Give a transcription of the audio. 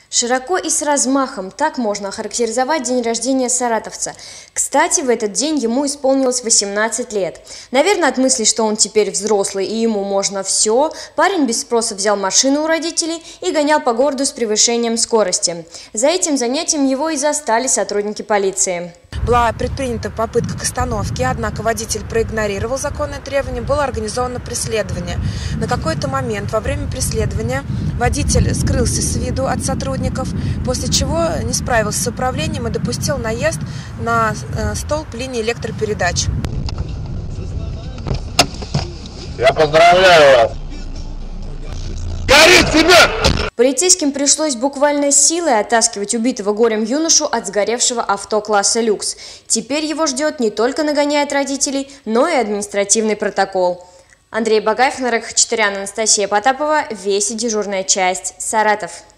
Широко и с размахом — так можно охарактеризовать день рождения саратовца. Кстати, в этот день ему исполнилось 18 лет. Наверное, от мысли, что он теперь взрослый и ему можно все, парень без спроса взял машину у родителей и гонял по городу с превышением скорости. За этим занятием его и застали сотрудники полиции. Была предпринята попытка к остановке, однако водитель проигнорировал законные требования, было организовано преследование. На какой-то момент во время преследования водитель скрылся с виду от сотрудников, после чего не справился с управлением и допустил наезд на столб линии электропередач. Я поздравляю вас! Горит тебя! Полицейским пришлось буквально силой оттаскивать убитого горем юношу от сгоревшего авто класса люкс. Теперь его ждет не только нагоняя от родителей, но и административный протокол. Андрей Багаев, Нарек Хачатурян, Анастасия Потапова, Вести, дежурная часть, Саратов.